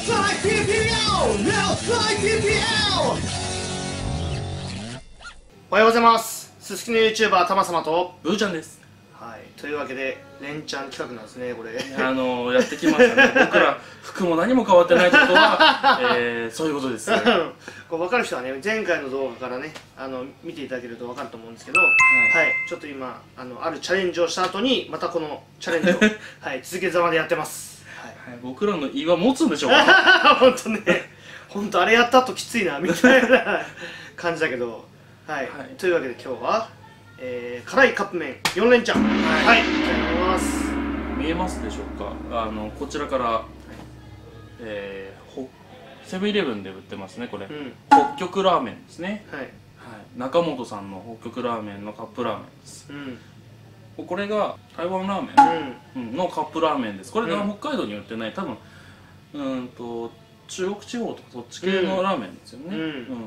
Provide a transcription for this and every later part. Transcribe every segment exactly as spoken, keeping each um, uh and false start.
おはようございます。すすきの YouTuber たまさまとブーちゃんです。 はい、というわけで連チャン企画なんですね、これ。 あのー、やってきましたね。僕ら服も何も変わってないってことは、えー、そういうことですね。 こう分かる人はね、前回の動画からね、あの見ていただけると分かると思うんですけど、はい、はい、ちょっと今あのあるチャレンジをした後にまたこのチャレンジを、はい、続けざまでやってます。 はいはい、僕らの胃は持つんでしょうか。 本当ね、本当あれやった後きついなみたいな感じだけど、はい、はい、というわけで今日は、えー、辛いカップ麺よん連チャン、はい、はい、いただきます。 見えますでしょうか。あのこちらから、はい、えー、セブンイレブンで売ってますね、これ、うん、北極ラーメンですね。はい、はい、中本さんの北極ラーメンのカップラーメンです。うん、これが台湾ラーメンのカップラーメンです。これが北海道に売ってない、多分うんと中国地方とかそっち系のラーメンですよね。うん、うん、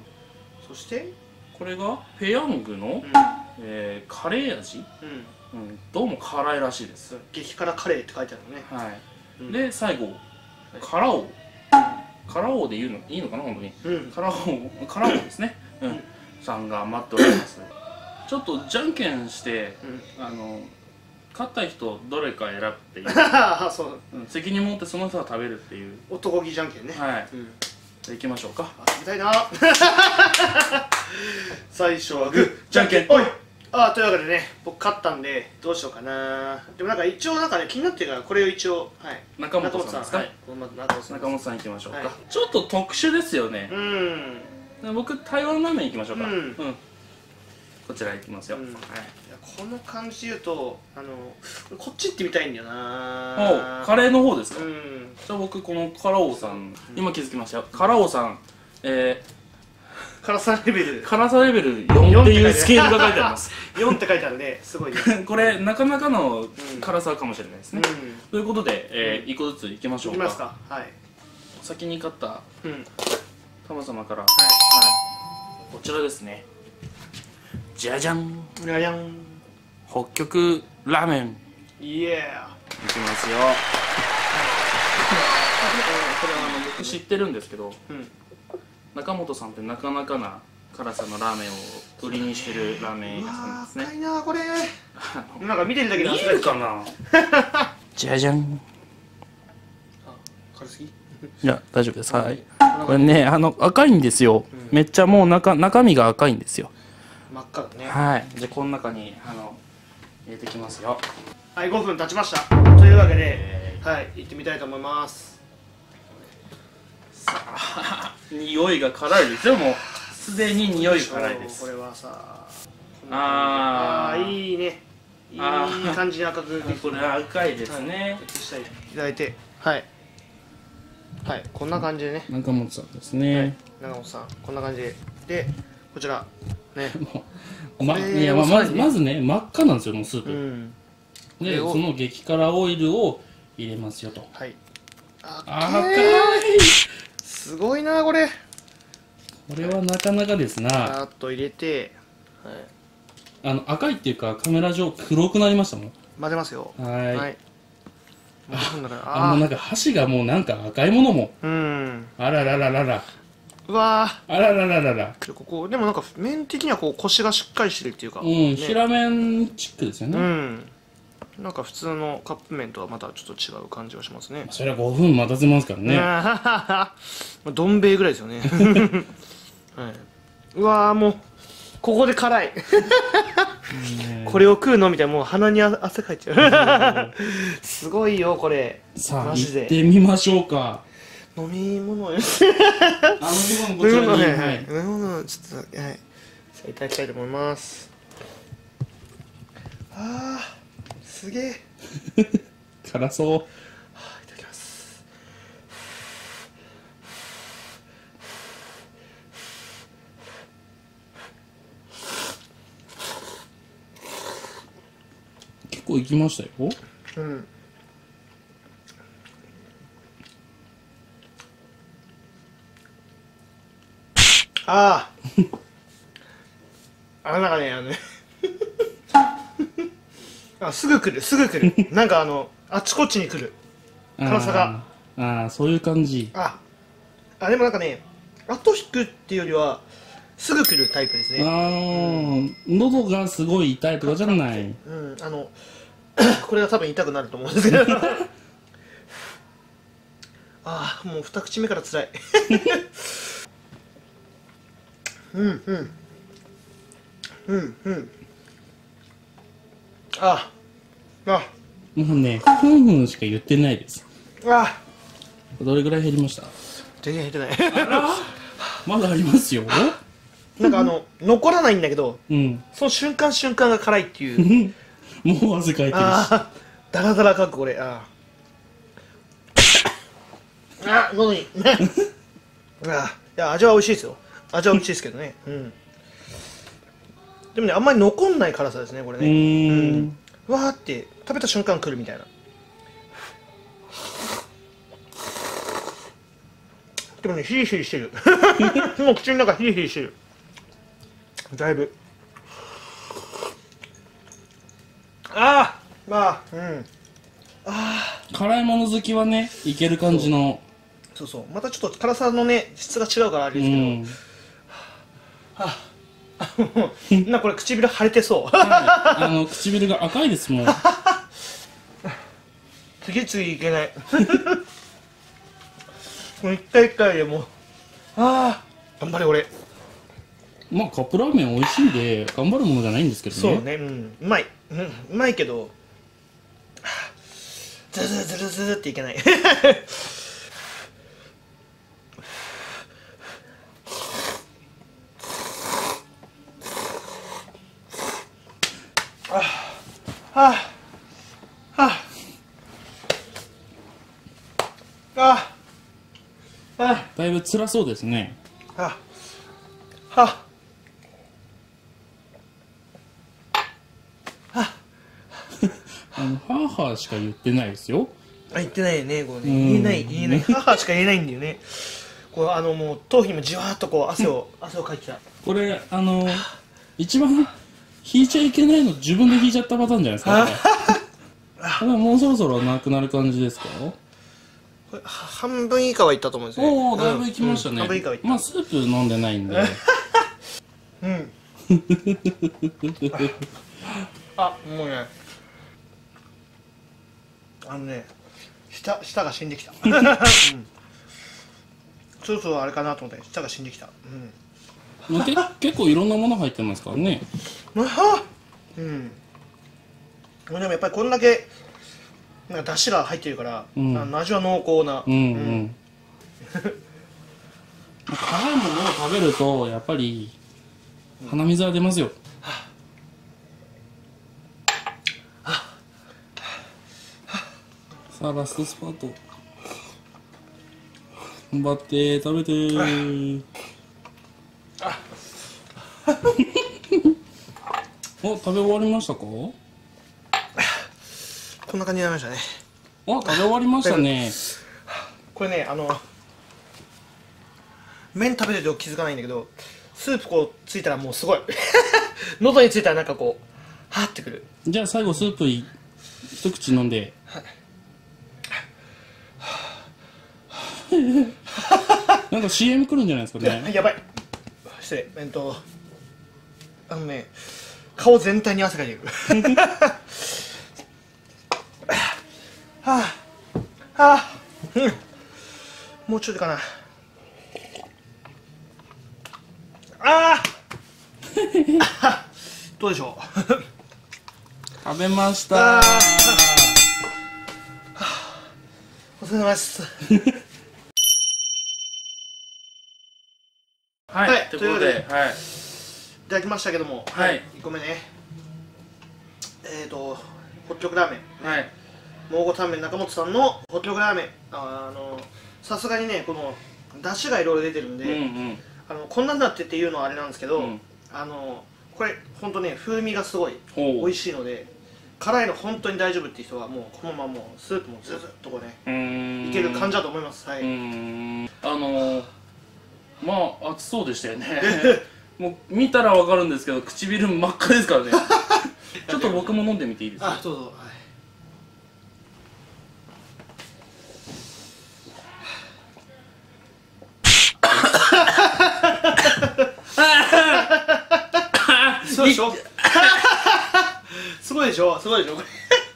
そしてこれがペヤングの、うん、えー、カレー味、うんうん、どうも辛いらしいです。 激辛カレーって書いてあるね。 はい、うん、で最後辛王、辛王で言うのいいのかな、本当に、うん、辛王辛王ですね、うん、さんが待っております。ちょっとじゃんけんして、うん、あの勝った人どれか選ぶっていうそう、うん、責任持ってその人が食べるっていう男気じゃんけんね。はい、 うん、じゃあ行きましょうか。 あ、食べたいな最初はグーじゃんけんおい。あ、というわけでね、僕勝ったんでどうしようかな。でもなんか一応なんかね、気になってるからこれを一応、はい、 中本さんですか。はい、中本さん行きましょうか。はい、ちょっと特殊ですよね。うん、僕台湾ラーメン行きましょうか。うん、うん、こちら行きますよ。うん、はい、 この感じで言うと、あのこっち行ってみたいんだよな。 お、カレーの方ですか。うん、じゃあ僕この辛王さん、今気づきましたよ。辛王さん、えー辛さレベル辛さレベルよんっていうスケールが書いてあります。 よんって書いてあるね、すごいね。 これなかなかの辛さかもしれないですね。ということで、えー、いっこずついきましょうか。 いきますか。はい、 先に買ったたま様から、はい、こちらですね。じゃじゃん、 じゃじゃん、 北極ラーメン。 イエーイ、 いきますよ。これはあの僕知ってるんですけど、うん、中本さんってなかなかな辛さのラーメンを売りにしてるラーメン屋さんですね。 高いなこれ。なんか見てるだけで見えるかな。じゃじゃん。 あ、辛すぎ？いや大丈夫です。はい。これね、あの赤いんですよ。うん、めっちゃもう中中身が赤いんですよ。 真っ赤だね。はい。 じゃあこの中にあの入れてきますよ。 はい、ごふん経ちました。というわけで、えー、はい、行ってみたいと思います。 さあ、匂いが辛いですよ。もうすでに匂いが辛いです。 これはさ、ああ、いいね、いい感じに赤くできて、 これ赤いですね。はい、 いただいて、はいはい、こんな感じでね。 中本さんですね。はい、 中本さんこんな感じで、でこちらね、 ま、いや、ま、まずまずね、真っ赤なんですよ、もうスープ、うん、でその激辛オイルを入れますよと。はい、赤い、 すごいなこれ。 これはなかなかですな。 パーッと入れて、はい、 あの赤いっていうかカメラ上黒くなりましたもん。 混ぜますよ。はい、はい、 ああ、もうなんか箸がもうなんか赤いものも、うん、あららららら、 うわー、あららららら、 ここでもなんか麺的にはこうコシがしっかりしてるっていうか、 うん、ね、平麺チックですよね。うん、 なんか普通のカップ麺とはまたちょっと違う感じがしますね。 それはごふん待たせますからね。どん兵衛ぐらいですよね。はい、うわー、もうここで辛い。これを食うのみたいな、もう鼻に汗かいちゃう。すごいよこれ。 さあ行ってみましょうか。 飲み物よ。 あ、飲み物こちらに、はい、 飲み物ちょっと、はい、いただきたいと思います。あー、すげえ。 辛そう。はあ、いただきます。 結構いきましたよ。うん。 ああ。あ、なんかね、あのね。あ、すぐ来る、すぐ来る。なんかあの、あっちこっちに来る。辛さが。 ああ、そういう感じ。 ああ、でもなんかね、後引くっていうよりはすぐ来るタイプですね。 ああ、うん、喉がすごい痛いとかじゃない。 うん、あのこれが多分痛くなると思うんですけどああ、もう二口目から辛いうんうんうんうん。ああもうね、ふんふんしか言ってないです。 あ、 どれぐらい減りました？ 全然減ってないまだありますよ。 なんかあの残らないんだけど、 うん、 その瞬間瞬間が辛いっていうもう汗かいてるし。 あダラダラかくこれ。ああ喉にあいや味は美味しいですよ。味は美味しいですけどね。うん。でもね、あんまり残んない辛さですねこれね。うん、うわーって食べた瞬間来るみたいな。でもね、ヒリヒリしてるもう口の中ヒリヒリしてるだいぶ。ああまあうんあ辛いもの好きはね、いける感じの。 そうそう、またちょっと辛さのね質が違うからあれですけど、うん、はあなこれ唇腫れてそう、 はい、あの唇が赤いですもん次々いけないもう一回一回でもうああ頑張れ俺。 まあカップラーメン美味しいんで頑張るものじゃないんですけどね。 そうね、うん、うまい、うん、うまいけどズルズルズルっていけないあああああだいぶ辛そうですね。 あはあのはあはあしか言ってないですよ。 あ言ってないよねこれね。言えない言えないははしか言えないんだよね。こうあのもう頭皮にもじわーっとこう汗を汗をかいてた。 これあの一番引いちゃいけないの自分で引いちゃったパターンじゃないですか。これもうそろそろなくなる感じですか？ これ半分以下はいったと思うんですね。 おおだいぶいきましたね。 半分以下はいった。 まあスープ飲んでないんでうんあもうねあのね舌舌が死んできた、うん、そろそろあれかなと思って舌が死んできた。うん、 まあ、け結構いろんなもの入ってますからね。 うん。でもやっぱりこんだけなんか出汁が入ってるから、うん、あの味は濃厚な。うんうん。 辛いものを食べるとやっぱり鼻水は出ますよ。さあラストスパート頑張って食べてーお食べ終わりましたか？こんな感じになりましたね。 あ食べ終わりましたね。 これねあの麺食べてると気づかないんだけどスープこうついたらもうすごい喉についたらなんかこうはーってくる。 じゃあ最後スープ一口飲んで、はいなんか シーエム 来るんじゃないですかね。 やばい失礼。えっとあのね顔全体に汗かいてるはあはあ、うん、もうちょっとかな。ああどうでしょう食べました。 お疲れ様ですはい、はい、ということで、はい、いただきましたけども、 はい、いっこめねえっ、ー、と北極ラーメン、 はい、 蒙古タンメン中本さんの北極ラーメン、あのさすがにねこの出汁がいろいろ出てるんで、うんうん、あのこんなんだってっていうのはあれなんですけど、うん、あのこれ本当ね風味がすごい美味しいので辛いの本当に大丈夫っていう人はもうこのままもうスープもずずっとこうねいける感じだと思います。はい、うーんあのー、まあ熱そうでしたよねもう見たらわかるんですけど唇真っ赤ですからねちょっと僕も飲んでみていいですか？ あどうぞ。はい、 しょすごいでしょすごいでしょこ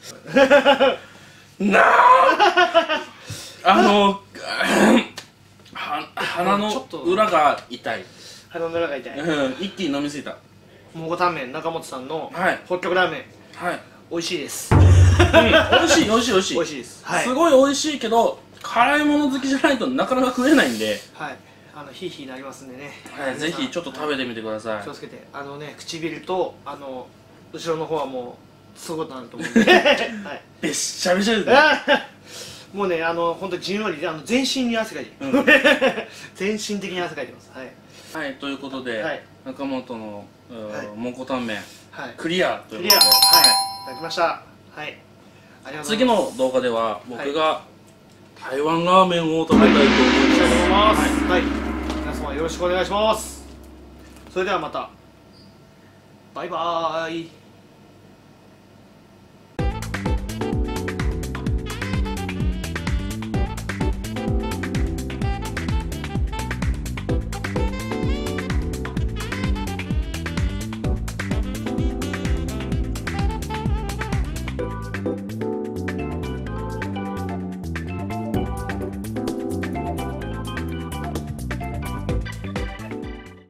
れなああのは鼻の裏が痛い。 鼻の裏が痛い。 一気に飲みすぎた。 蒙古タンメン中本さんのはい北極ラーメン、 はい、 美味しいです。 うん、美味しい美味しい美味しい美味しいです。はい、 すごい美味しいけど辛いもの好きじゃないとなかなか食えないんで、 はい、あのヒーヒーなりますんでね。 はい、ぜひちょっと食べてみてください。 気をつけて、あのね、唇とあの後ろの方はもうすごいことになると思うんで、はい、 べっしゃべしゃですね。 もうね、あの本当じんわりで、あの全身に汗かいてる、うん、全身的に汗かいてます。はい、 はい、ということで、はい、中本の、はい、蒙古タンメン、はい、クリアということで、はい、いただきました。はい、ありがとうございます。 次の動画では僕が、はい、台湾ラーメンを食べたいと思います。 はい、はい、皆様よろしくお願いします。それではまた、バイバーイ。